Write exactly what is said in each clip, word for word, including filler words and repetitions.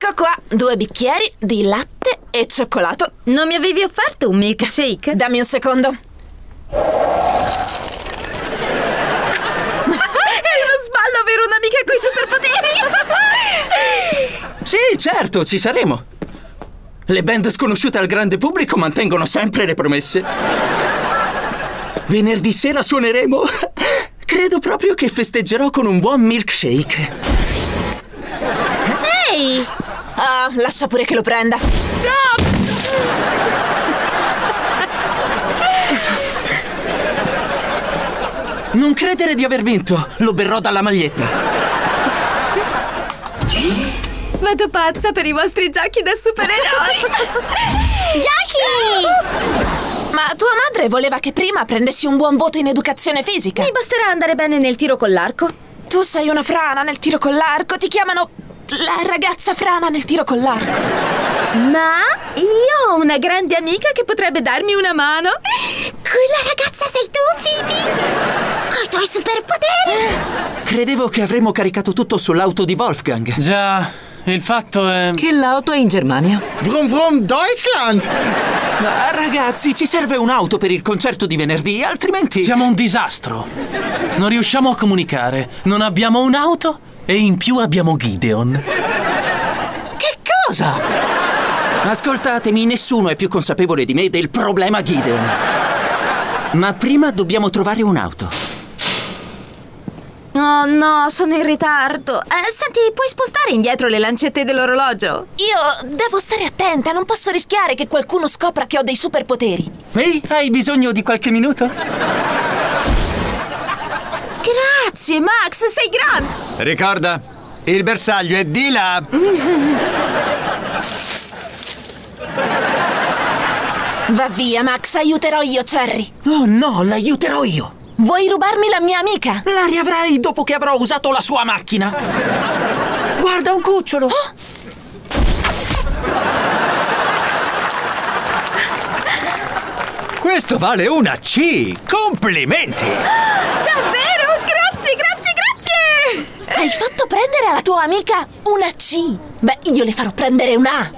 Ecco qua, due bicchieri di latte e cioccolato. Non mi avevi offerto un milkshake? Dammi un secondo. È uno sballo avere un'amica coi superpoteri! Sì, certo, ci saremo. Le band sconosciute al grande pubblico mantengono sempre le promesse. Venerdì sera suoneremo. Credo proprio che festeggerò con un buon milkshake. Ehi! Ah, lascia pure che lo prenda. No! Non credere di aver vinto. Lo berrò dalla maglietta. Vado pazza per i vostri giochi da supereroi! Giochi! Ma tua madre voleva che prima prendessi un buon voto in educazione fisica. Mi basterà andare bene nel tiro con l'arco. Tu sei una frana nel tiro con l'arco. Ti chiamano la ragazza frana nel tiro con l'arco. Ma io ho una grande amica che potrebbe darmi una mano. Quella ragazza sei tu, Phoebe! Coi tuoi superpoteri! Credevo che avremmo caricato tutto sull'auto di Wolfgang. Già, il fatto è... che l'auto è in Germania. Vroom vroom Deutschland! Ma ragazzi, ci serve un'auto per il concerto di venerdì, altrimenti... Siamo un disastro. Non riusciamo a comunicare. Non abbiamo un'auto e in più abbiamo Gideon. Che cosa? Ascoltatemi, nessuno è più consapevole di me del problema Gideon. Ma prima dobbiamo trovare un'auto. Oh no, sono in ritardo. Eh, senti, puoi spostare indietro le lancette dell'orologio? Io devo stare attenta, non posso rischiare che qualcuno scopra che ho dei superpoteri. Ehi, hai bisogno di qualche minuto? Grazie, Max, sei grande! Ricorda, il bersaglio è di là! Va via, Max, aiuterò io, Cherry. Oh no, l'aiuterò io! Vuoi rubarmi la mia amica? La riavrai dopo che avrò usato la sua macchina! Guarda, un cucciolo! Oh. Questo vale una C! Complimenti! Davvero? Grazie, grazie, grazie! Hai fatto prendere alla tua amica una C! Beh, io le farò prendere una A!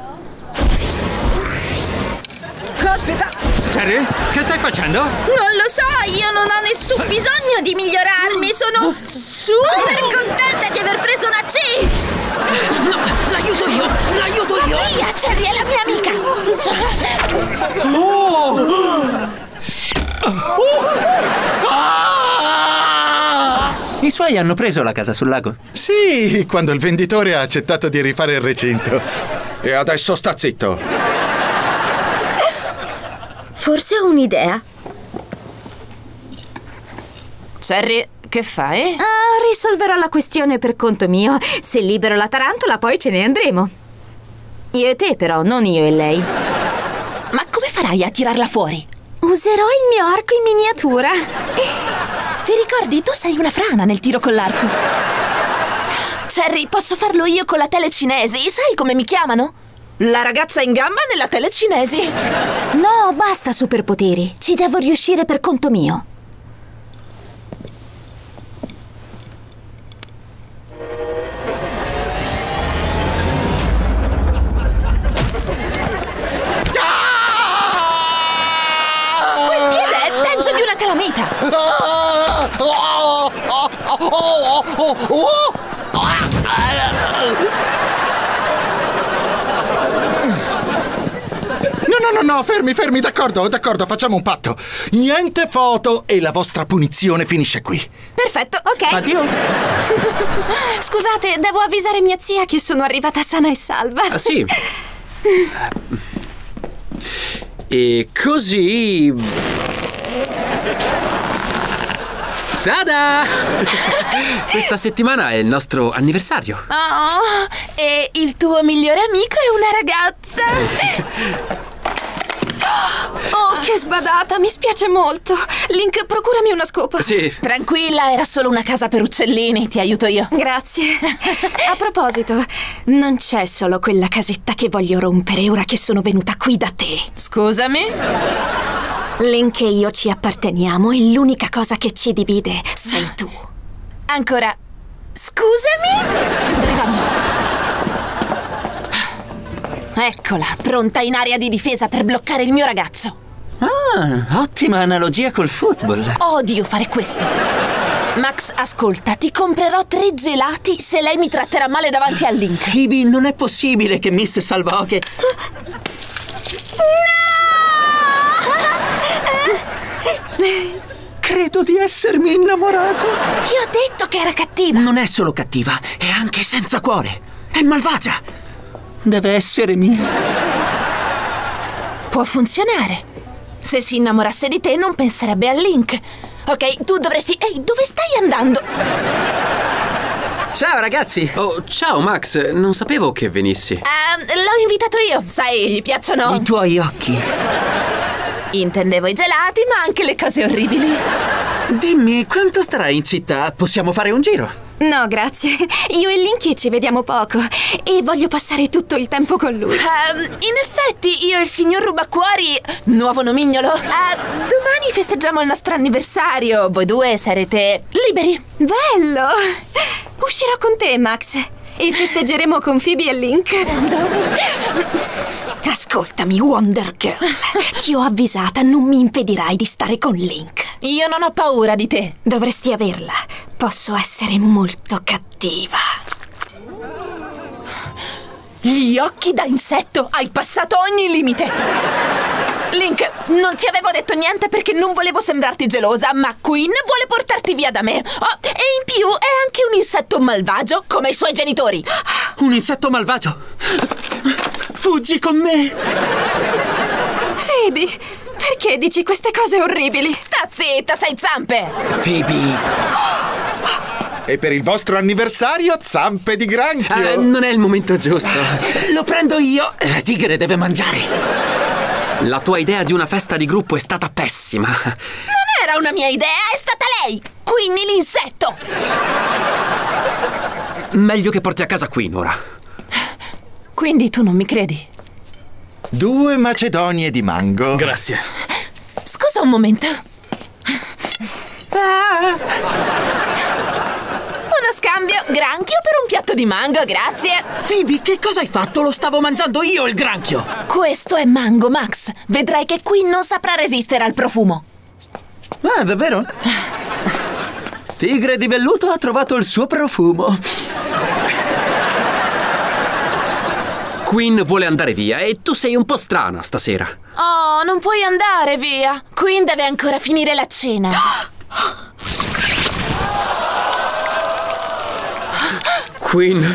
Caspita! Cherry, che stai facendo? Non lo so, io non ho nessun bisogno di migliorarmi. Sono super contenta di aver preso una C! No, l'aiuto io! L'aiuto io! Via, Cherry è la mia amica! Oh! I suoi hanno preso la casa sul lago? Sì, quando il venditore ha accettato di rifare il recinto. E adesso sta zitto! Forse ho un'idea. Cherry, che fai? Ah, risolverò la questione per conto mio. Se libero la tarantola, poi ce ne andremo. Io e te, però, non io e lei. Ma come farai a tirarla fuori? Userò il mio arco in miniatura. Ti ricordi? Tu sei una frana nel tiro con l'arco. Cherry, posso farlo io con la telecinesi? Sai come mi chiamano? La ragazza in gamba nella telecinesi. No, basta superpoteri. Ci devo riuscire per conto mio. Quel piede è peggio di una calamita. No, no, no, fermi, fermi, d'accordo, d'accordo, facciamo un patto. Niente foto e la vostra punizione finisce qui. Perfetto, ok. Addio. Scusate, devo avvisare mia zia che sono arrivata sana e salva. Ah, sì. E così... Tada! Questa settimana è il nostro anniversario. Oh, e il tuo migliore amico è una ragazza. Oh, che sbadata, mi spiace molto. Link, procurami una scopa. Sì. Tranquilla, era solo una casa per uccellini, ti aiuto io. Grazie. A proposito, non c'è solo quella casetta che voglio rompere ora che sono venuta qui da te. Scusami? Link e io ci apparteniamo e l'unica cosa che ci divide sei tu. Ancora, scusami? Dove vanno? Eccola, pronta in area di difesa per bloccare il mio ragazzo. Ah, ottima analogia col football. Odio fare questo. Max, ascolta, ti comprerò tre gelati se lei mi tratterà male davanti al Link. Phoebe, non è possibile che Miss Salvaoche... No! Credo di essermi innamorato. Ti ho detto che era cattiva. Non è solo cattiva, è anche senza cuore. È malvagia. Deve essere mia. Può funzionare. Se si innamorasse di te non penserebbe al Link. Ok, tu dovresti... Ehi, dove stai andando? Ciao ragazzi. Oh, ciao Max, non sapevo che venissi. Uh, l'ho invitato io, sai, gli piacciono... I tuoi occhi. Intendevo i gelati, ma anche le cose orribili. Dimmi, quanto starai in città? Possiamo fare un giro? No, grazie. Io e Linky ci vediamo poco e voglio passare tutto il tempo con lui. Uh, in effetti, io e il signor Rubacuori, nuovo nomignolo, uh, domani festeggiamo il nostro anniversario. Voi due sarete liberi. Bello! Uscirò con te, Max. E festeggeremo con Phoebe e Link. Ascoltami, Wonder Girl. Ti ho avvisata, non mi impedirai di stare con Link. Io non ho paura di te. Dovresti averla. Posso essere molto cattiva. Gli occhi da insetto, hai passato ogni limite. Link, non ti avevo detto niente perché non volevo sembrarti gelosa, ma Queen vuole portarti via da me. Oh, e in più è anche un insetto malvagio come i suoi genitori. Un insetto malvagio? Fuggi con me! Phoebe, perché dici queste cose orribili? Sta zitta, sei zampe! Phoebe! E per il vostro anniversario, zampe di granchio! Ah, non è il momento giusto. Lo prendo io! La tigre deve mangiare! La tua idea di una festa di gruppo è stata pessima. Non era una mia idea, è stata lei! Quindi l'insetto! Meglio che porti a casa Queen ora. Quindi tu non mi credi? Due macedonie di mango. Grazie. Scusa un momento. Ah! Uno scambio granchio per un piatto di mango, grazie. Phoebe, che cosa hai fatto? Lo stavo mangiando io il granchio! Questo è mango, Max. Vedrai che qui non saprà resistere al profumo. Ah, davvero? Tigre di velluto ha trovato il suo profumo. Queen vuole andare via e tu sei un po' strana stasera. Oh, non puoi andare via. Queen deve ancora finire la cena. Queen.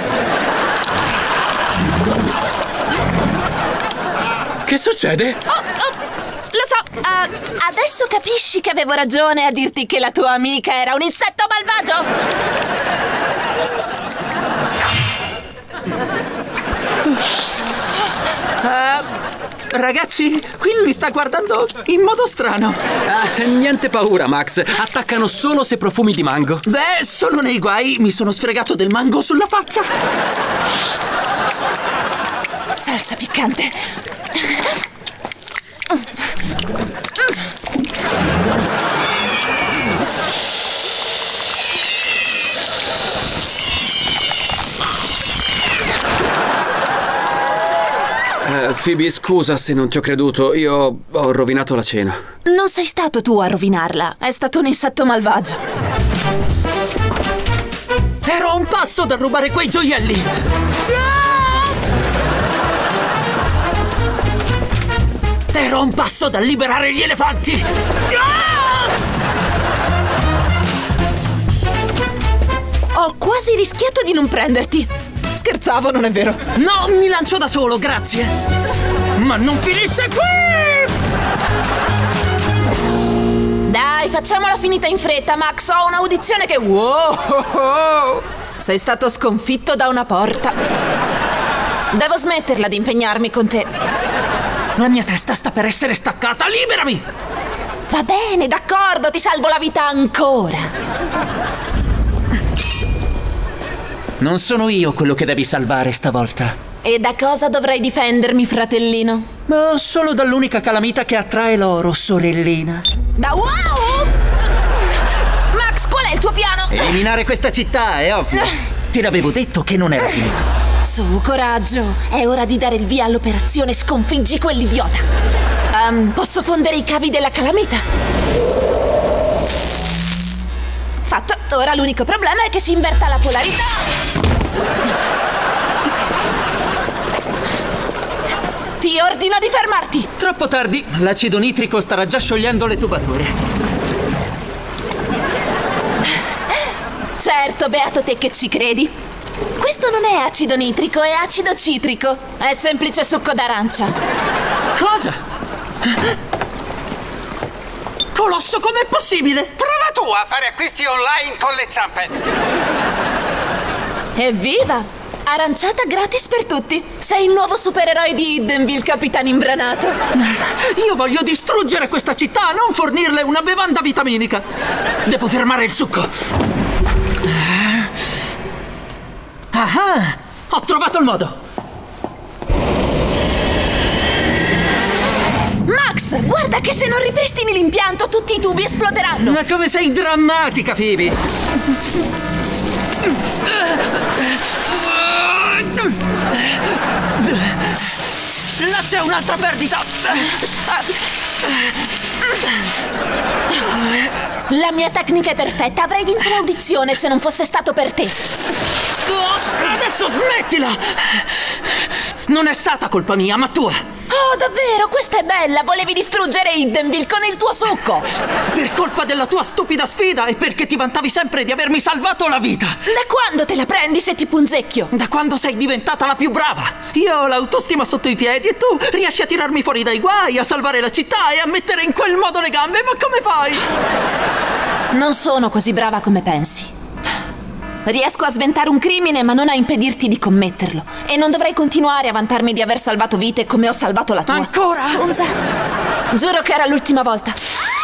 Che succede? Oh, oh, lo so, uh, adesso capisci che avevo ragione a dirti che la tua amica era un insetto malvagio? Uh, ragazzi, Queen mi sta guardando in modo strano. Ah, niente paura, Max. Attaccano solo se profumi di mango. Beh, sono nei guai. Mi sono sfregato del mango sulla faccia. Salsa piccante. Uh, Phoebe, scusa se non ti ho creduto. Io ho rovinato la cena. Non sei stato tu a rovinarla. È stato un insetto malvagio. Ero a un passo da rubare quei gioielli. Ero a un passo da liberare gli elefanti. Ho quasi rischiato di non prenderti. Scherzavo, non è vero? No, mi lancio da solo, grazie. Ma non finisce qui! Dai, facciamola finita in fretta, Max. Ho un'audizione che... Wow! Sei stato sconfitto da una porta. Devo smetterla di impegnarmi con te. La mia testa sta per essere staccata, liberami! Va bene, d'accordo, ti salvo la vita ancora. Non sono io quello che devi salvare stavolta. E da cosa dovrei difendermi, fratellino? No, solo dall'unica calamita che attrae l'oro, sorellina. Da wow! Max, qual è il tuo piano? Eliminare questa città, è ovvio. Ti l'avevo detto che non era finita. Su, coraggio. È ora di dare il via all'operazione Sconfiggi quell'idiota. Um, posso fondere i cavi della calamita? Fatto. Ora l'unico problema è che si inverta la polarità. Ti ordino di fermarti. Troppo tardi. L'acido nitrico starà già sciogliendo le tubature. Certo, beato te che ci credi. Questo non è acido nitrico, è acido citrico. È semplice succo d'arancia. Cosa? Colosso, com'è possibile? Prova tu a fare acquisti online con le zampe. Evviva! Aranciata gratis per tutti. Sei il nuovo supereroe di Hiddenville, capitano imbranato. Io voglio distruggere questa città, non fornirle una bevanda vitaminica. Devo fermare il succo. Ah, ho trovato il modo. Max, guarda che se non ripristini l'impianto tutti i tubi esploderanno. Ma come sei drammatica, Phoebe. Là c'è un'altra perdita. La mia tecnica è perfetta. Avrei vinto l'audizione se non fosse stato per te. Adesso smettila! Non è stata colpa mia, ma tua. Oh, davvero? Questa è bella. Volevi distruggere Hiddenville con il tuo succo. Per colpa della tua stupida sfida e perché ti vantavi sempre di avermi salvato la vita. Da quando te la prendi se ti punzecchio? Da quando sei diventata la più brava. Io ho l'autostima sotto i piedi e tu riesci a tirarmi fuori dai guai, a salvare la città e a mettere in quel modo le gambe. Ma come fai? Non sono così brava come pensi. Riesco a sventare un crimine, ma non a impedirti di commetterlo. E non dovrei continuare a vantarmi di aver salvato vite come ho salvato la tua. Ancora? Scusa. Giuro che era l'ultima volta.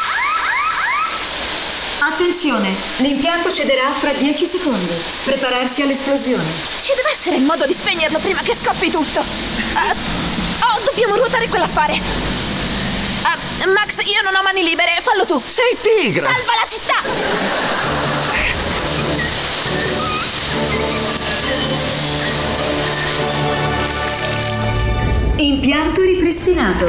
Attenzione, l'impianto cederà fra dieci secondi. Prepararsi all'esplosione. Ci deve essere il modo di spegnerlo prima che scoppi tutto. Uh, oh, dobbiamo ruotare quell'affare. Uh, Max, io non ho mani libere, fallo tu. Sei pigra. Salva la città. Impianto ripristinato.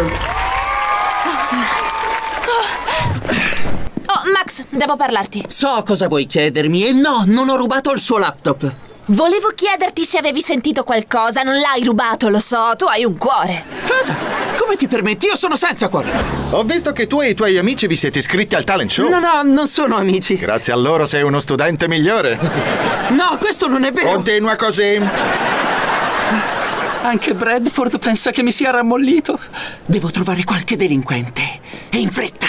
Oh, Max, devo parlarti. So cosa vuoi chiedermi e no, non ho rubato il suo laptop. Volevo chiederti se avevi sentito qualcosa. Non l'hai rubato, lo so, tu hai un cuore. Cosa? Come ti permetti? Io sono senza cuore. Ho visto che tu e i tuoi amici vi siete iscritti al talent show. No, no, non sono amici. Grazie a loro sei uno studente migliore. No, questo non è vero. Continua così. Anche Bradford pensa che mi sia rammollito. Devo trovare qualche delinquente. E in fretta.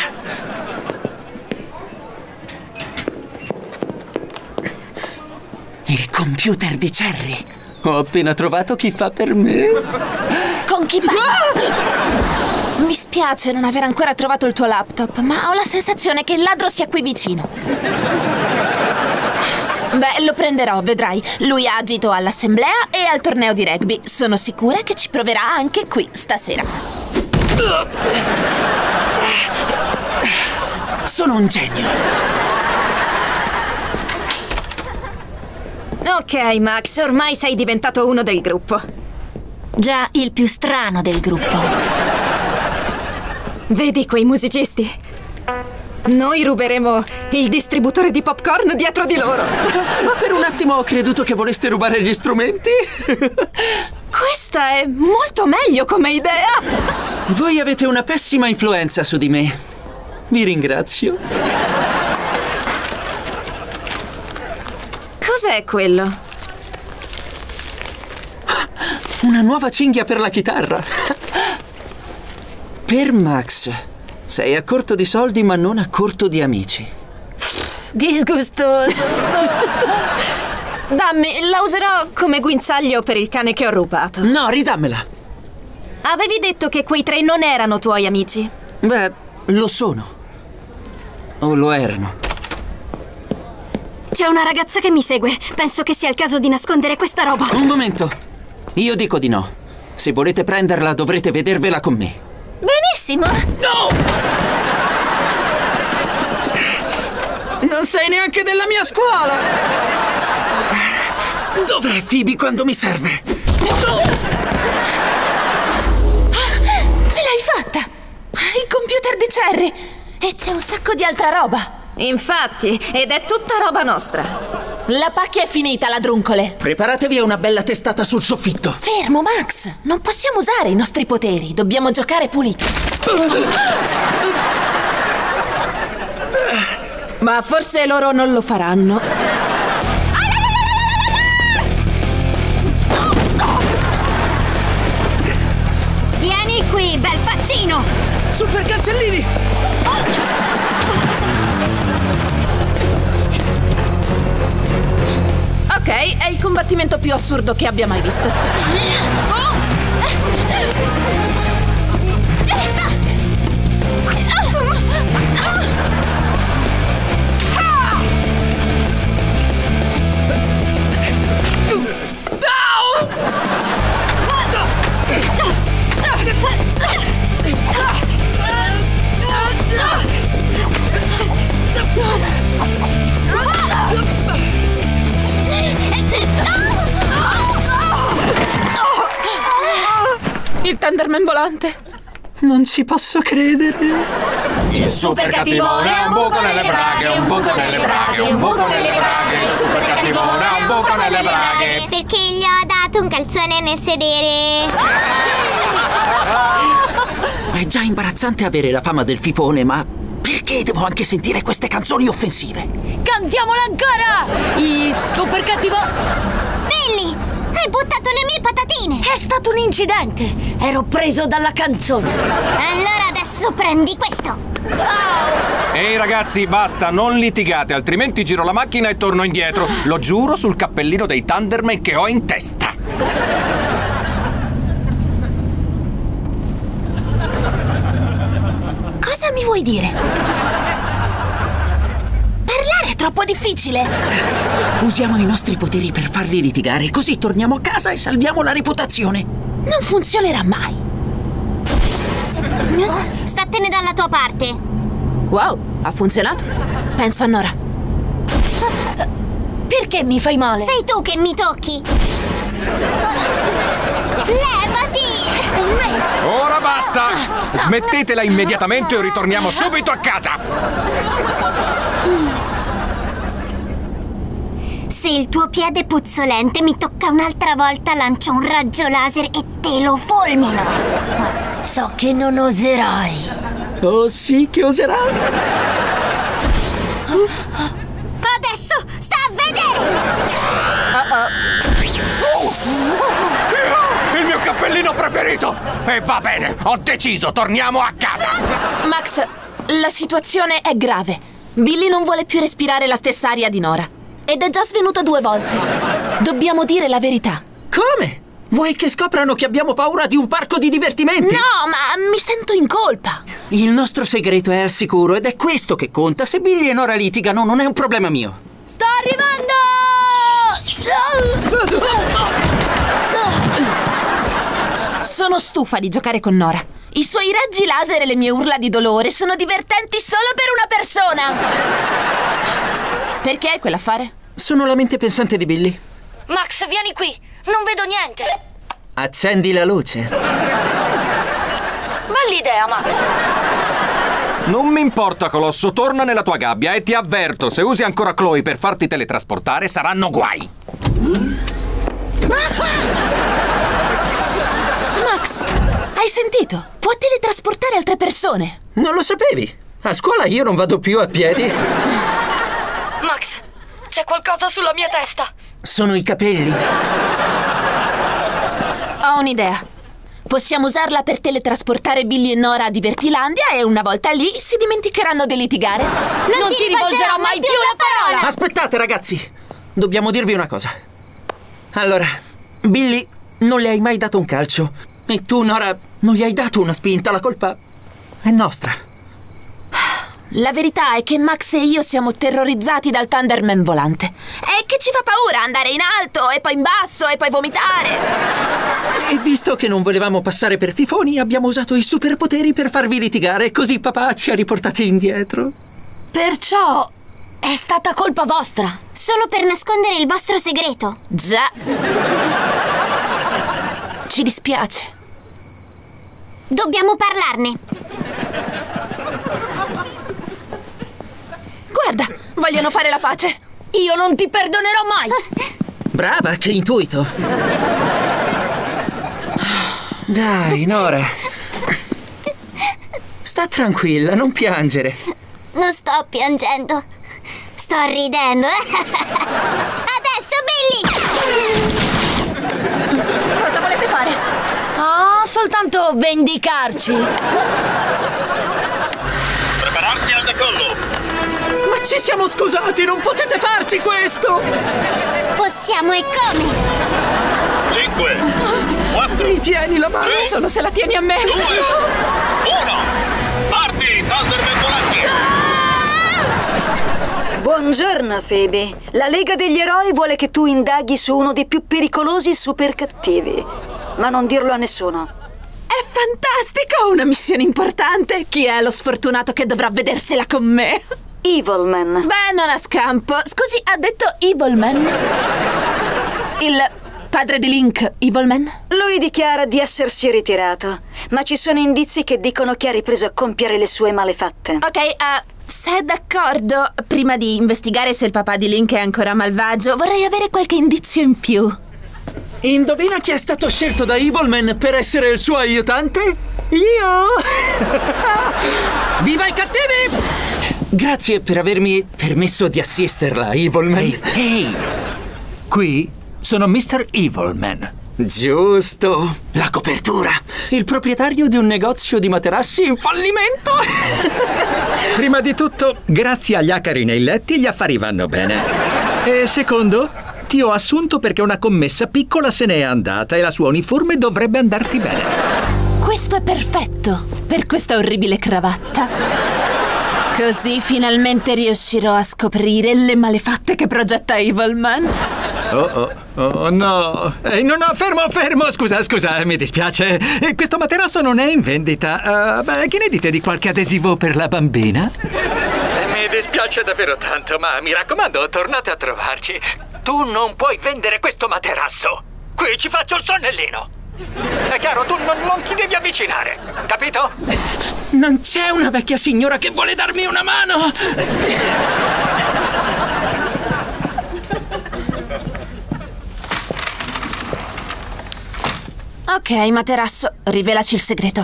Il computer di Cherry. Ho appena trovato chi fa per me. Con chi parli? Ah! Mi spiace non aver ancora trovato il tuo laptop, ma ho la sensazione che il ladro sia qui vicino. Beh, lo prenderò, vedrai. Lui ha agito all'assemblea e al torneo di rugby. Sono sicura che ci proverà anche qui stasera. Sono un genio. Ok, Max, ormai sei diventato uno del gruppo. Già, il più strano del gruppo. Vedi quei musicisti? Noi ruberemo il distributore di popcorn dietro di loro. Ma per un attimo ho creduto che voleste rubare gli strumenti. Questa è molto meglio come idea. Voi avete una pessima influenza su di me. Vi ringrazio. Cos'è quello? Una nuova cinghia per la chitarra. Per Max. Sei a corto di soldi ma non a corto di amici. Disgustoso. Dammi, la userò come guinzaglio per il cane che ho rubato. No, ridammela. Avevi detto che quei tre non erano tuoi amici? Beh, lo sono. O lo erano. C'è una ragazza che mi segue. Penso che sia il caso di nascondere questa roba. Un momento. Io dico di no. Se volete prenderla dovrete vedervela con me. Benissimo. No! Non sei neanche della mia scuola! Dov'è Phoebe quando mi serve? No! Ce l'hai fatta! Il computer di Cherry! E c'è un sacco di altra roba! Infatti, ed è tutta roba nostra. La pacchia è finita, ladruncole! Preparatevi a una bella testata sul soffitto! Fermo, Max! Non possiamo usare i nostri poteri, dobbiamo giocare puliti. Ma forse loro non lo faranno. Vieni qui, bel faccino! Super cancellini! Ok, è il combattimento più assurdo che abbia mai visto. Il Thunderman volante. Non ci posso credere. Il super cattivone ha un buco nelle braghe, un buco nelle braghe, un buco nelle braghe. Il super cattivone ha un buco nelle braghe. Perché gli ho dato un calzone nel sedere. È già imbarazzante avere la fama del fifone, ma perché devo anche sentire queste canzoni offensive? Cantiamola ancora! Il super cattivo... Billy, hai buttato le mie patatine. È stato un incidente. Ero preso dalla canzone. Allora adesso prendi questo. Oh. Ehi ragazzi, basta, non litigate, altrimenti giro la macchina e torno indietro. Lo giuro sul cappellino dei Thunderman che ho in testa. Cosa mi vuoi dire? Parlare è troppo difficile. Usiamo i nostri poteri per farli litigare, così torniamo a casa e salviamo la reputazione. Non funzionerà mai. Statene dalla tua parte. Wow, ha funzionato. Penso a Nora. Perché mi fai male? Sei tu che mi tocchi. Levati! Smetti! Ora basta! Smettetela immediatamente o ritorniamo subito a casa! Se il tuo piede puzzolente mi tocca un'altra volta, lancio un raggio laser e te lo fulmino. So che non oserai. Oh sì, che oserai! Adesso sta a vedere! Il mio cappellino preferito! E va bene, ho deciso, torniamo a casa! Max, la situazione è grave. Billy non vuole più respirare la stessa aria di Nora. Ed è già svenuto due volte. Dobbiamo dire la verità. Come? Vuoi che scoprano che abbiamo paura di un parco di divertimenti? No, ma mi sento in colpa. Il nostro segreto è al sicuro ed è questo che conta. Se Billy e Nora litigano non è un problema mio. Sto arrivando! Sono stufa di giocare con Nora. I suoi raggi laser e le mie urla di dolore sono divertenti solo per una persona. Perché hai quell'affare? Sono la mente pensante di Billy. Max, vieni qui. Non vedo niente. Accendi la luce. Bell'idea, Max. Non mi importa, Colosso, torna nella tua gabbia e ti avverto, se usi ancora Chloe per farti teletrasportare saranno guai. Max, hai sentito? Può teletrasportare altre persone. Non lo sapevi? A scuola io non vado più a piedi. Max, c'è qualcosa sulla mia testa. Sono i capelli. Ho un'idea. Possiamo usarla per teletrasportare Billy e Nora a Divertilandia e una volta lì si dimenticheranno di litigare. Non, non ti, ti rivolgerò mai più la parola. Aspettate, ragazzi. Dobbiamo dirvi una cosa. Allora, Billy, non le hai mai dato un calcio. E tu, Nora, non gli hai dato una spinta. La colpa è nostra. La verità è che Max e io siamo terrorizzati dal Thunderman volante. E che ci fa paura andare in alto e poi in basso e poi vomitare. E visto che non volevamo passare per fifoni, abbiamo usato i superpoteri per farvi litigare. Così papà ci ha riportati indietro. Perciò è stata colpa vostra. Solo per nascondere il vostro segreto. Già. Ci dispiace. Dobbiamo parlarne. Guarda, vogliono fare la pace. Io non ti perdonerò mai. Brava, che intuito. Dai, Nora. Sta tranquilla, non piangere. Non sto piangendo. Sto ridendo. Adesso, Billy! Cosa volete fare? Ah, soltanto vendicarci. Prepararsi al decollo. Ma ci siamo scusati, non potete farci questo! Possiamo e come? cinque, quattro, Mi tieni la mano tre, solo se la tieni a me! due, uno. Parti, Thunder Venturanti. Buongiorno, Phoebe. La Lega degli Eroi vuole che tu indaghi su uno dei più pericolosi super cattivi. Ma non dirlo a nessuno. È fantastico! Una missione importante! Chi è lo sfortunato che dovrà vedersela con me? Evilman. Beh, non a scampo. Scusi, ha detto Evilman? Il padre di Link, Evilman? Lui dichiara di essersi ritirato, ma ci sono indizi che dicono che ha ripreso a compiere le sue malefatte. Ok, uh, se è d'accordo, prima di investigare se il papà di Link è ancora malvagio, vorrei avere qualche indizio in più. Indovina chi è stato scelto da Evilman per essere il suo aiutante? Io! Viva i cattivi! Grazie per avermi permesso di assisterla, Evilman. Ehi, hey, qui sono mister Evilman. Giusto. La copertura. Il proprietario di un negozio di materassi in fallimento. Prima di tutto, grazie agli acari nei letti gli affari vanno bene. E secondo, ti ho assunto perché una commessa piccola se n'è andata e la sua uniforme dovrebbe andarti bene. Questo è perfetto per questa orribile cravatta. Così finalmente riuscirò a scoprire le malefatte che progetta Evilman. Oh, oh, oh no. Ehi, no, no, fermo, fermo. Scusa, scusa, mi dispiace. Eh, Questo materasso non è in vendita. Uh, beh, che ne dite di qualche adesivo per la bambina? Eh, Mi dispiace davvero tanto, ma mi raccomando, tornate a trovarci. Tu non puoi vendere questo materasso. Qui ci faccio il sonnellino. È chiaro, tu non, non ti devi avvicinare, capito? Non c'è una vecchia signora che vuole darmi una mano. Ok, materasso, rivelaci il segreto.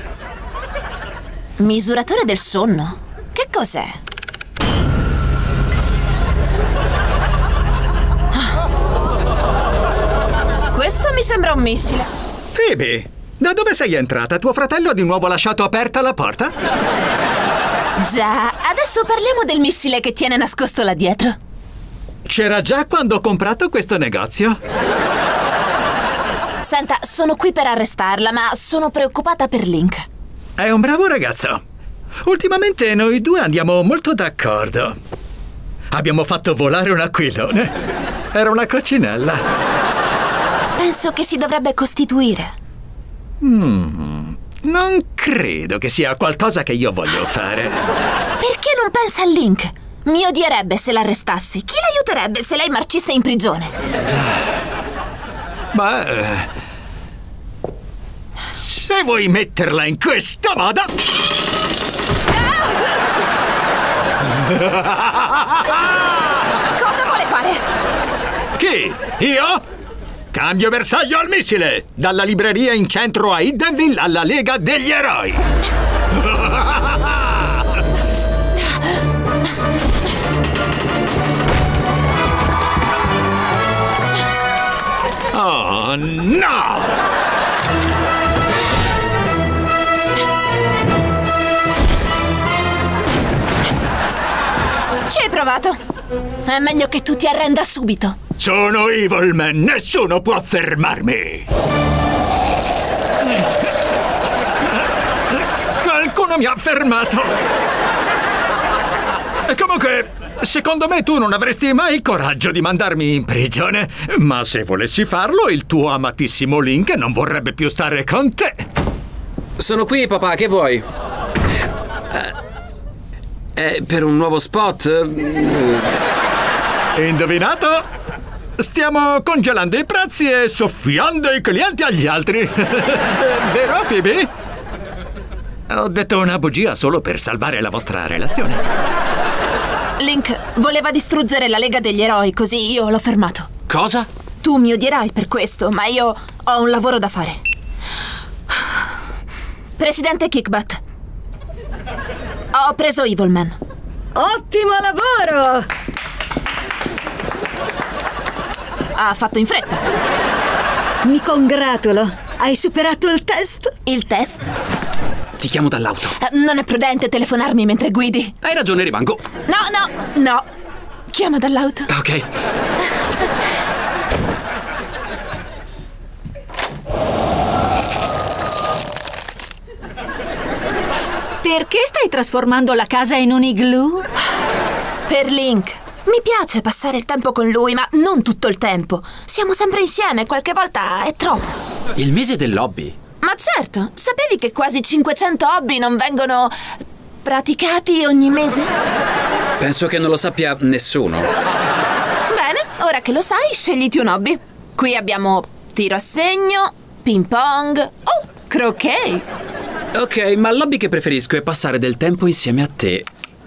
Misuratore del sonno? Che cos'è? Ah. Questo mi sembra un missile. Phoebe, da dove sei entrata? Tuo fratello ha di nuovo lasciato aperta la porta? Già, adesso parliamo del missile che tiene nascosto là dietro. C'era già quando ho comprato questo negozio. Senta, sono qui per arrestarla, ma sono preoccupata per Link. È un bravo ragazzo. Ultimamente noi due andiamo molto d'accordo. Abbiamo fatto volare un aquilone. Era una coccinella. Penso che si dovrebbe costituire. Mm, non credo che sia qualcosa che io voglio fare. Perché non pensa a Link? Mi odierebbe se l'arrestassi. Chi l'aiuterebbe se lei marcisse in prigione? Beh, se vuoi metterla in questo modo... Cosa vuole fare? Chi? Io? Cambio bersaglio al missile! Dalla libreria in centro a Hiddenville alla Lega degli Eroi! Oh, no! Ci hai provato. È meglio che tu ti arrenda subito. Sono Evilman, nessuno può fermarmi! Qualcuno mi ha fermato! E comunque, secondo me tu non avresti mai il coraggio di mandarmi in prigione. Ma se volessi farlo, il tuo amatissimo Link non vorrebbe più stare con te. Sono qui, papà, che vuoi? Eh, eh, per un nuovo spot? Indovinato? Stiamo congelando i prezzi e soffiando i clienti agli altri. Vero, Phoebe? Ho detto una bugia solo per salvare la vostra relazione. Link voleva distruggere la Lega degli Eroi, così io l'ho fermato. Cosa? Tu mi odierai per questo, ma io ho un lavoro da fare. Presidente Kickbutt, ho preso Evilman. Ottimo lavoro! Ha fatto in fretta. Mi congratulo. Hai superato il test? Il test? Ti chiamo dall'auto. Eh, non è prudente telefonarmi mentre guidi. Hai ragione, rimango. No, no, no. Chiama dall'auto. Ok. Perché stai trasformando la casa in un igloo? Per Link. Mi piace passare il tempo con lui, ma non tutto il tempo. Siamo sempre insieme, qualche volta è troppo. Il mese dell'hobby. Ma certo, sapevi che quasi cinquecento hobby non vengono praticati ogni mese? Penso che non lo sappia nessuno. Bene, ora che lo sai, scegliti un hobby. Qui abbiamo tiro a segno, ping pong o croquet. Ok, ma l'hobby che preferisco è passare del tempo insieme a te.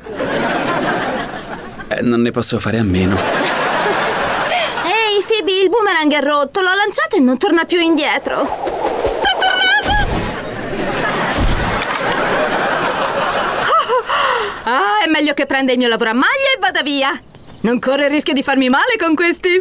Eh, non ne posso fare a meno. Ehi, Phoebe, il boomerang è rotto. L'ho lanciato e non torna più indietro. Sta tornando! Ah, è meglio che prenda il mio lavoro a maglia e vada via. Non corre il rischio di farmi male con questi.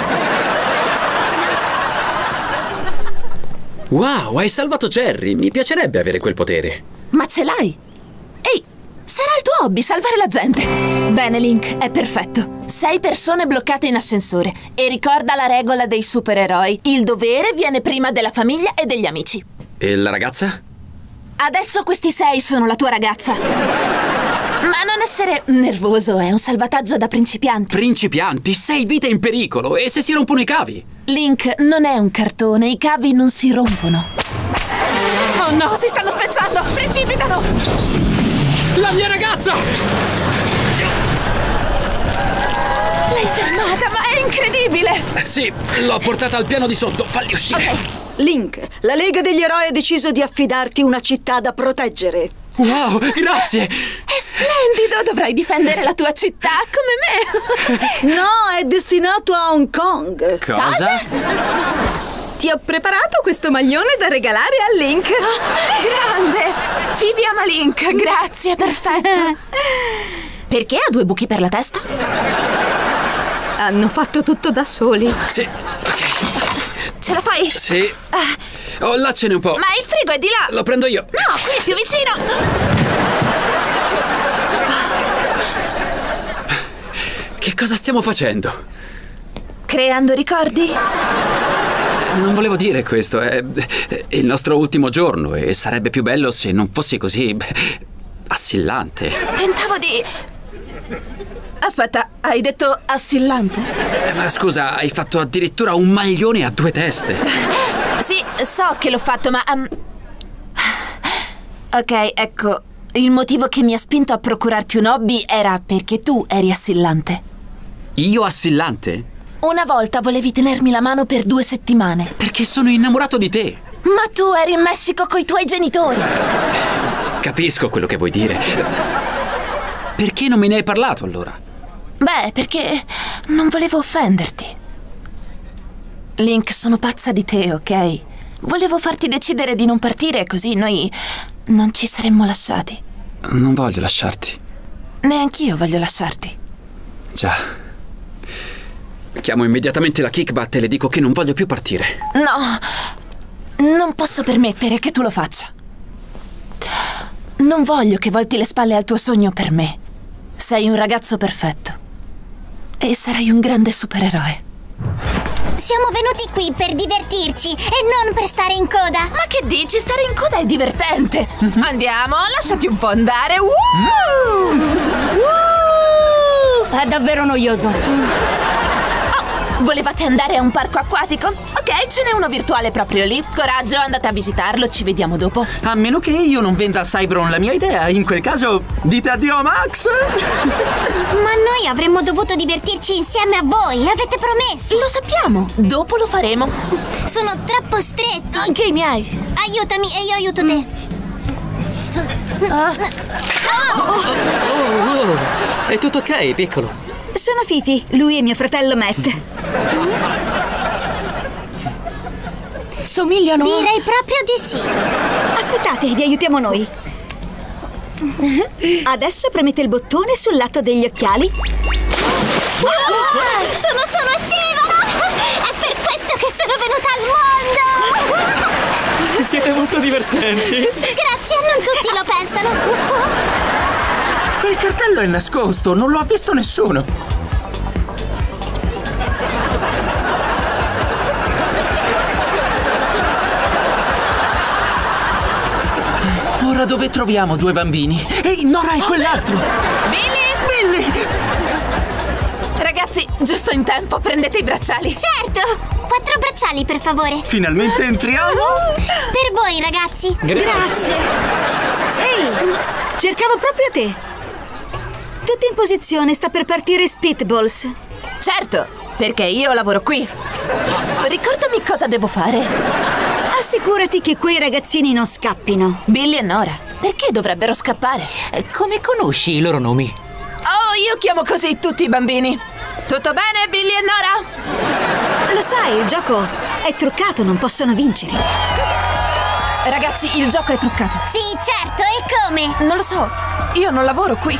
Wow, hai salvato Jerry. Mi piacerebbe avere quel potere. Ma ce l'hai? Ehi, sarà il tuo hobby salvare la gente. Bene, Link, è perfetto. Sei persone bloccate in ascensore. E ricorda la regola dei supereroi. Il dovere viene prima della famiglia e degli amici. E la ragazza? Adesso questi sei sono la tua ragazza. Ma non essere nervoso, è un salvataggio da principianti. Principianti? Sei vite in pericolo. E se si rompono i cavi? Link non è un cartone, i cavi non si rompono. Oh no, si stanno spezzando! Precipitano! La mia ragazza! L'hai fermata, ma è incredibile! Eh, sì, l'ho portata al piano di sotto. Falli uscire. Ok. Link, la Lega degli Eroi ha deciso di affidarti una città da proteggere. Wow, grazie! È splendido! Dovrai difendere la tua città come me! No, è destinato a Hong Kong. Cosa? Ti ho preparato questo maglione da regalare a Link. Grande! Phoebe ama Link, grazie, perfetto! Perché ha due buchi per la testa? Hanno fatto tutto da soli. Sì, ok. Ce la fai? Sì. Oh, là ce n'è un po'. Ma il frigo è di là! Lo prendo io. No, qui più vicino! Che cosa stiamo facendo? Creando ricordi? Non volevo dire questo, è, è il nostro ultimo giorno e sarebbe più bello se non fossi così assillante. Tentavo di... Aspetta, hai detto assillante? Eh, ma scusa, hai fatto addirittura un maglione a due teste. Sì, so che l'ho fatto, ma... Um... Ok, ecco, il motivo che mi ha spinto a procurarti un hobby era perché tu eri assillante. Io assillante? Una volta volevi tenermi la mano per due settimane. Perché sono innamorato di te. Ma tu eri in Messico coi tuoi genitori. Capisco quello che vuoi dire. Perché non me ne hai parlato allora? Beh, perché non volevo offenderti. Link, sono pazza di te, ok? Volevo farti decidere di non partire, così noi non ci saremmo lasciati. Non voglio lasciarti. Neanch'io voglio lasciarti. Già. Chiamo immediatamente la Kickbutt e le dico che non voglio più partire. No, non posso permettere che tu lo faccia. Non voglio che volti le spalle al tuo sogno per me. Sei un ragazzo perfetto. E sarai un grande supereroe. Siamo venuti qui per divertirci e non per stare in coda. Ma che dici? Stare in coda è divertente. Andiamo, lasciati un po' andare. Woo! Woo! È davvero noioso. Oh, Volevate andare a un parco acquatico? Ok, ce n'è uno virtuale proprio lì. Coraggio, andate a visitarlo, ci vediamo dopo. A meno che io non venda a Cybron la mia idea. In quel caso, dite addio a Max. Ma noi avremmo dovuto divertirci insieme a voi, avete promesso. Lo sappiamo, dopo lo faremo. Sono troppo stretti. Anche i miei. Aiutami e io aiuto te. Ah. È tutto ok, piccolo? Sono Fifi, lui è mio fratello Matt. Somigliano. Direi proprio di sì. Aspettate, vi aiutiamo noi. Adesso premete il bottone sul lato degli occhiali. Wow, sono solo scivolo! È per questo che sono venuta al mondo! Siete molto divertenti. Grazie, non tutti lo pensano. Quel cartello è nascosto, non lo ha visto nessuno. Ora dove troviamo due bambini? Ehi, Nora e quell'altro! Billy! Billy! Ragazzi, giusto in tempo, prendete i bracciali. Certo! Quattro bracciali, per favore. Finalmente entriamo! Per voi, ragazzi. Grazie. Ehi, cercavo proprio te. Tutti in posizione, sta per partire Spitballs. Certo, perché io lavoro qui. Ricordami cosa devo fare. Assicurati che quei ragazzini non scappino. Billy e Nora, perché dovrebbero scappare? Come conosci i loro nomi? Oh, io chiamo così tutti i bambini. Tutto bene, Billy e Nora? Lo sai, il gioco è truccato, non possono vincere. Ragazzi, il gioco è truccato. Sì, certo, e come? Non lo so, io non lavoro qui.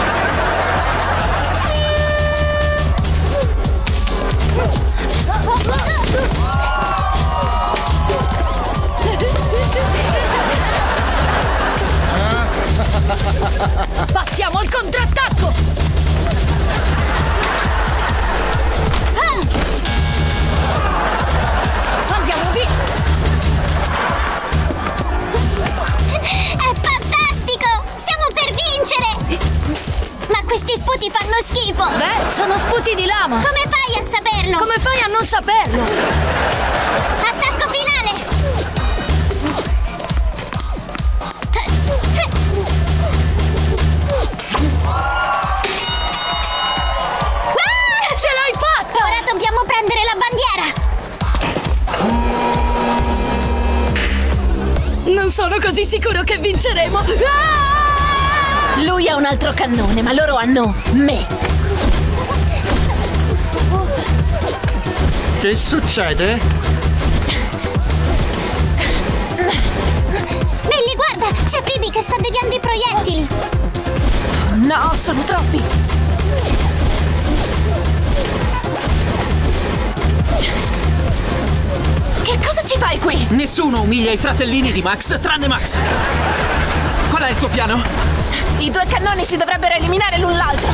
Passiamo al contrattacco! Andiamo via! È fantastico! Stiamo per vincere! Ma questi sputi fanno schifo! Beh, sono sputi di lama! Come fai a saperlo? Come fai a non saperlo? Attacco finale! Ce l'hai fatta! Ora dobbiamo prendere la bandiera! Non sono così sicuro che vinceremo! Ah! Lui ha un altro cannone, ma loro hanno me. Che succede? Billy, guarda! C'è Phoebe che sta deviando i proiettili! No, sono troppi! Che cosa ci fai qui? Nessuno umilia i fratellini di Max, tranne Max. Qual è il tuo piano? I due cannoni si dovrebbero eliminare l'un l'altro.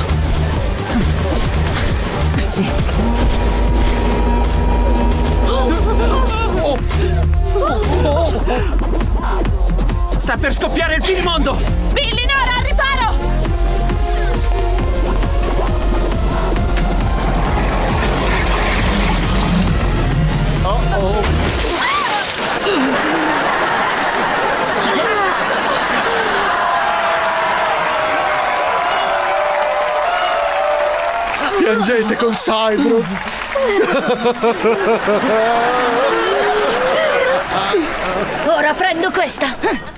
Sta per scoppiare il finimondo! Billy, Nora, al riparo! Oh oh! Piangete con Cybron! Ora prendo questa!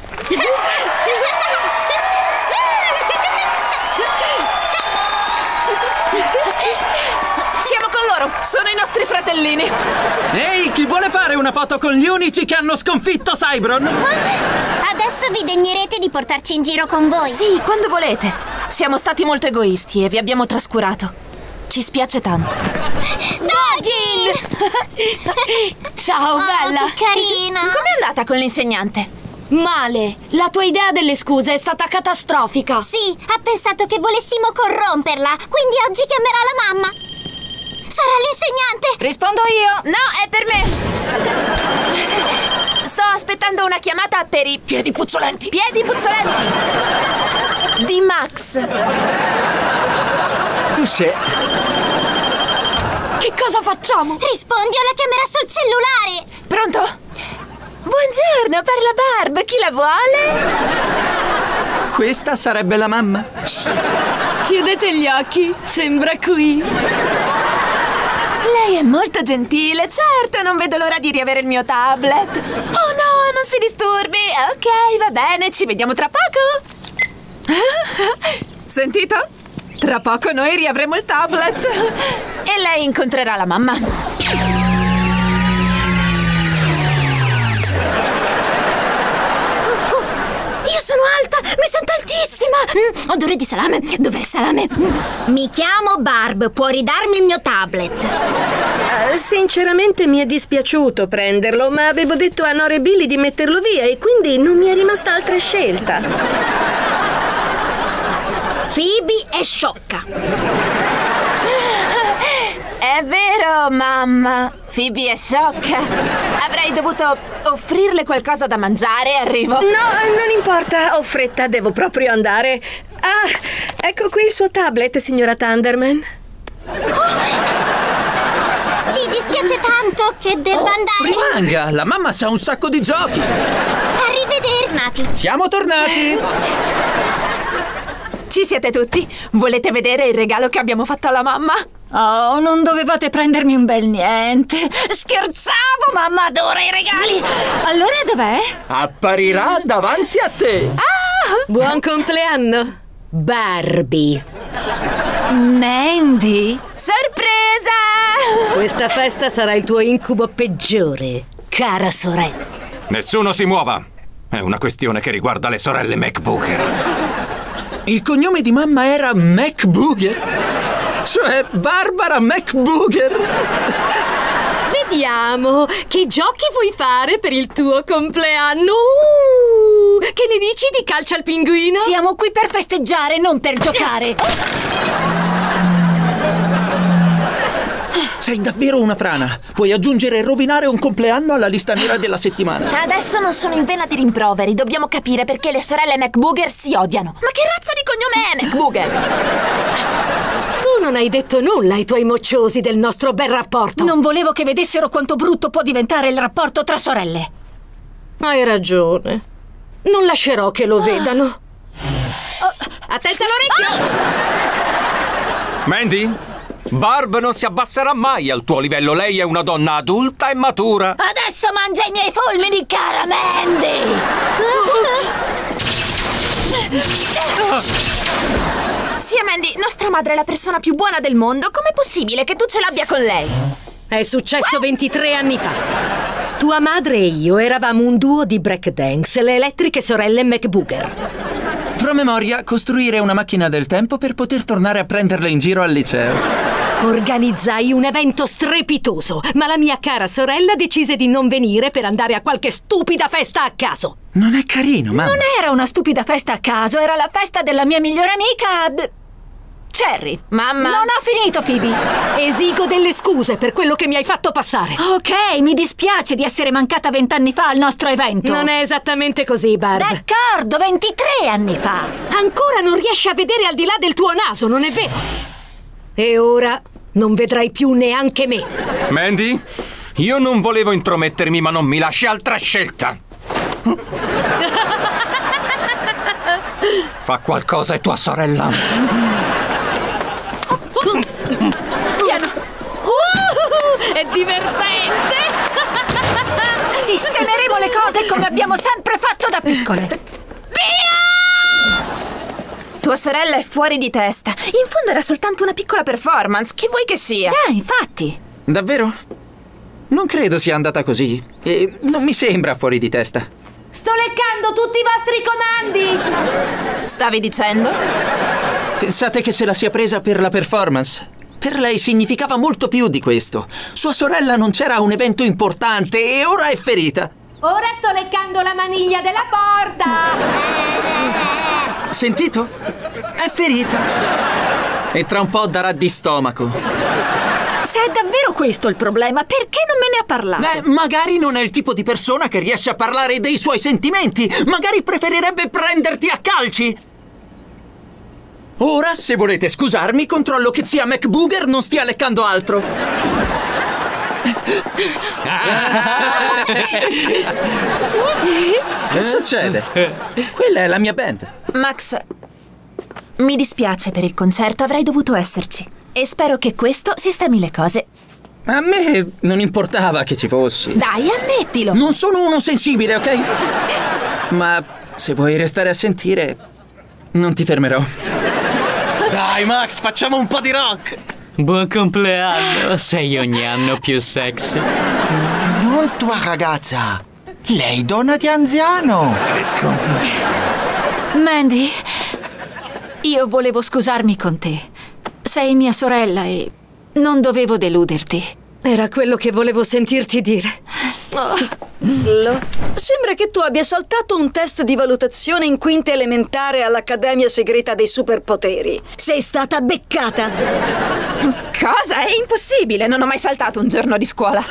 Siamo con loro! Sono i nostri fratellini! Ehi, chi vuole fare una foto con gli unici che hanno sconfitto Cybron? Adesso vi degnerete di portarci in giro con voi! Sì, quando volete! Siamo stati molto egoisti e vi abbiamo trascurato. Ci spiace tanto. Doggy! Ciao, Oh, bella! che carina! Com'è andata con l'insegnante? Male! La tua idea delle scuse è stata catastrofica! Sì, ha pensato che volessimo corromperla, quindi oggi chiamerà la mamma! Sarà l'insegnante! Rispondo io! No, è per me! Sto aspettando una chiamata per i... Piedi puzzolenti! Piedi puzzolenti! Di Max! Tu sei... Che cosa facciamo? Rispondi o la chiamerà sul cellulare! Pronto? Buongiorno, parla Barb, chi la vuole? Questa sarebbe la mamma. Chiudete gli occhi, sembra qui. Lei è molto gentile, certo, non vedo l'ora di riavere il mio tablet. Oh no, non si disturbi. Ok, va bene, ci vediamo tra poco. Sentito? Tra poco noi riavremo il tablet. E lei incontrerà la mamma. Io sono alta, mi sento altissima! Mm, odore di salame. Dov'è il salame? Mi chiamo Barb, puoi ridarmi il mio tablet? Uh, sinceramente mi è dispiaciuto prenderlo, ma avevo detto a Nora e Billy di metterlo via e quindi non mi è rimasta altra scelta. Phoebe è sciocca. È vero, mamma. Phoebe è sciocca. Avrei dovuto offrirle qualcosa da mangiare. Arrivo. No, non importa. Ho fretta, devo proprio andare. Ah, ecco qui il suo tablet, signora Thunderman. Ci dispiace tanto che debba Oh, andare. rimanga, la mamma sa un sacco di giochi. Arrivederci. Siamo tornati. Ci siete tutti? Volete vedere il regalo che abbiamo fatto alla mamma? Oh, non dovevate prendermi un bel niente. Scherzavo, mamma adora i regali. Allora dov'è? Apparirà davanti a te. Ah! Buon compleanno, Barbie. Mandy? Sorpresa! Questa festa sarà il tuo incubo peggiore, cara sorella. Nessuno si muova. È una questione che riguarda le sorelle McBooker. Il cognome di mamma era McBooger? Cioè Barbara McBooger? Vediamo, che giochi vuoi fare per il tuo compleanno? Uh, che ne dici di calcio al pinguino? Siamo qui per festeggiare, non per giocare. Sei davvero una frana. Puoi aggiungere e rovinare un compleanno alla lista nera della settimana. Adesso non sono in vena di rimproveri. Dobbiamo capire perché le sorelle McBooger si odiano. Ma che razza di cognome è McBooger? Tu non hai detto nulla ai tuoi mocciosi del nostro bel rapporto. Non volevo che vedessero quanto brutto può diventare il rapporto tra sorelle. Hai ragione. Non lascerò che lo vedano. Oh, attenta all'orecchio! Mandy? Barb non si abbasserà mai al tuo livello. Lei è una donna adulta e matura. Adesso mangia i miei fulmini, cara Mandy! Zia Mandy, nostra madre è la persona più buona del mondo. Com'è possibile che tu ce l'abbia con lei? È successo ventitré anni fa. Tua madre e io eravamo un duo di breakdance, le elettriche sorelle McBooger. Promemoria, costruire una macchina del tempo per poter tornare a prenderle in giro al liceo. Organizzai un evento strepitoso, ma la mia cara sorella decise di non venire per andare a qualche stupida festa a caso. Non è carino, mamma. Non era una stupida festa a caso, era la festa della mia migliore amica... B- Cherry. Mamma. Non ho finito, Phoebe. Esigo delle scuse per quello che mi hai fatto passare. Ok, mi dispiace di essere mancata vent'anni fa al nostro evento. Non è esattamente così, Barb. D'accordo, ventitré anni fa. Ancora non riesci a vedere al di là del tuo naso, non è vero? E ora non vedrai più neanche me. Mandy, io non volevo intromettermi, ma non mi lasci altra scelta. Fa qualcosa e tua sorella. Piano. Uh, è divertente. Sistemeremo le cose come abbiamo sempre fatto da piccole. Via! Tua sorella è fuori di testa. In fondo era soltanto una piccola performance. Che vuoi che sia? Già, infatti. Davvero? Non credo sia andata così. E non mi sembra fuori di testa. Sto leccando tutti i vostri comandi! Stavi dicendo? Pensate che se la sia presa per la performance? Per lei significava molto più di questo. Sua sorella non c'era a un evento importante e ora è ferita. Ora sto leccando la maniglia della porta! Sentito? È ferita. E tra un po' darà di stomaco. Se è davvero questo il problema, perché non me ne ha parlato? Beh, magari non è il tipo di persona che riesce a parlare dei suoi sentimenti. Magari preferirebbe prenderti a calci. Ora, se volete scusarmi, controllo che zia McBooger non stia leccando altro. Che succede? Quella è la mia band. Max, mi dispiace per il concerto, avrei dovuto esserci. E spero che questo sistemi le cose. A me non importava che ci fossi. Dai, ammettilo. Non sono uno sensibile, ok? Ma se vuoi restare a sentire, non ti fermerò. Dai, Max, facciamo un po' di rock. Buon compleanno, sei ogni anno più sexy. Non tua ragazza, lei donna di anziano. Mandy, io volevo scusarmi con te. Sei mia sorella e non dovevo deluderti. Era quello che volevo sentirti dire. Oh. Lo. Sembra che tu abbia saltato un test di valutazione in quinta elementare all'Accademia Segreta dei Superpoteri. Sei stata beccata. Cosa? È impossibile, non ho mai saltato un giorno di scuola.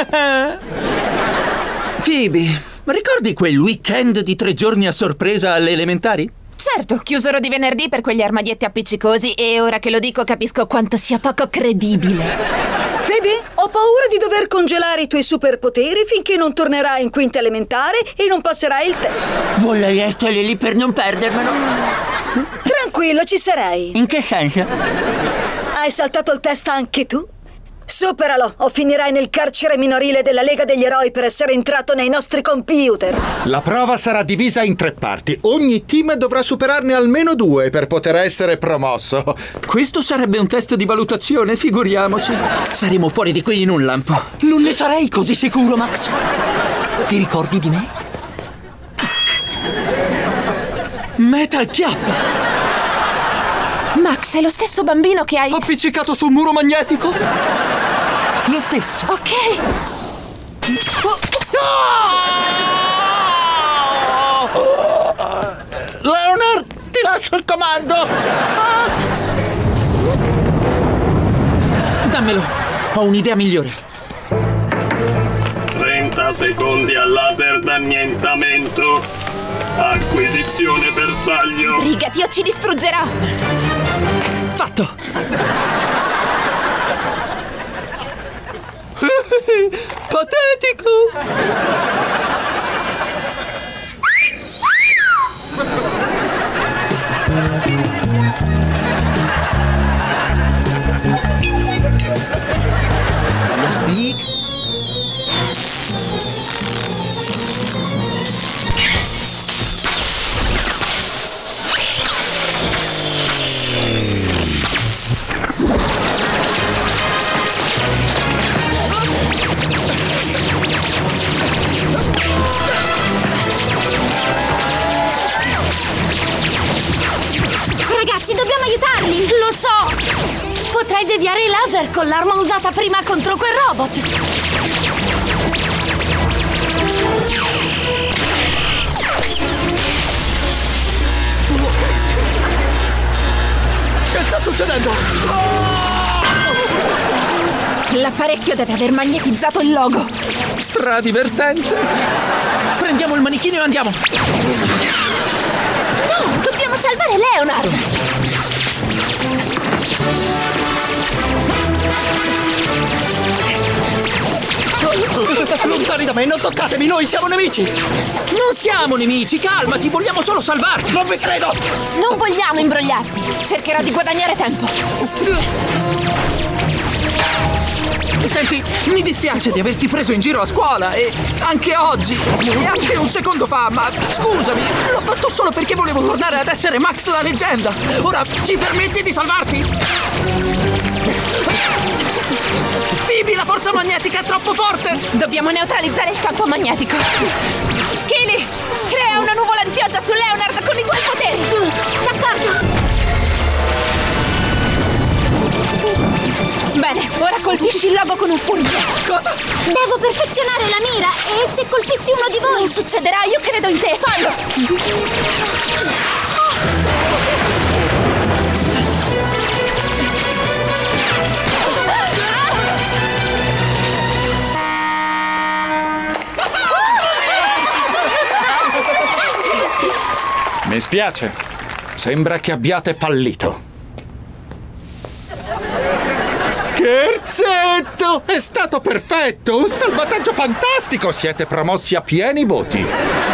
Phoebe, ricordi quel weekend di tre giorni a sorpresa alle elementari? Certo, chiusero di venerdì per quegli armadietti appiccicosi e ora che lo dico capisco quanto sia poco credibile. Phoebe, ho paura di dover congelare i tuoi superpoteri finché non tornerai in quinta elementare e non passerai il test. Volevi essere lì per non perdermelo? Tranquillo, ci sarei. In che senso? Hai saltato il test anche tu? Superalo o finirai nel carcere minorile della Lega degli Eroi per essere entrato nei nostri computer. La prova sarà divisa in tre parti. Ogni team dovrà superarne almeno due per poter essere promosso. Questo sarebbe un test di valutazione, figuriamoci. Saremo fuori di qui in un lampo. Non ne sarei così sicuro, Max. Ti ricordi di me? Metal Chiappa! Max, è lo stesso bambino che hai... Appiccicato sul muro magnetico? Lo stesso. Ok. Oh. Leonard, ti lascio il comando. Ah. Dammelo, ho un'idea migliore. trenta secondi al laser d'annientamento. Acquisizione bersaglio. Sbrigati o ci distruggerà. Fatto. Patetico. Ragazzi, dobbiamo aiutarli! Lo so! Potrei deviare i laser con l'arma usata prima contro quel robot! Che sta succedendo? L'apparecchio deve aver magnetizzato il logo. Stradivertente. Prendiamo il manichino e andiamo. No, dobbiamo salvare Leonard. Lontani da me, non toccatemi, noi siamo nemici! Non siamo nemici, calmati, vogliamo solo salvarti! Non vi credo! Non vogliamo imbrogliarti, cercherò di guadagnare tempo. Senti, mi dispiace di averti preso in giro a scuola e anche oggi e anche un secondo fa, ma scusami, l'ho fatto solo perché volevo tornare ad essere Max la leggenda. Ora ci permetti di salvarti? Phoebe, la forza magnetica è troppo forte! Dobbiamo neutralizzare il campo magnetico. Kili, crea una nuvola di pioggia su Leonard con i tuoi poteri. D'accordo. Bene, ora colpisci il logo con un fulmine. Cosa? Devo perfezionare la mira e se colpissi uno di voi... Non succederà, io credo in te, fallo! Mi spiace. Sembra che abbiate fallito. Scherzetto! È stato perfetto! Un salvataggio fantastico! Siete promossi a pieni voti!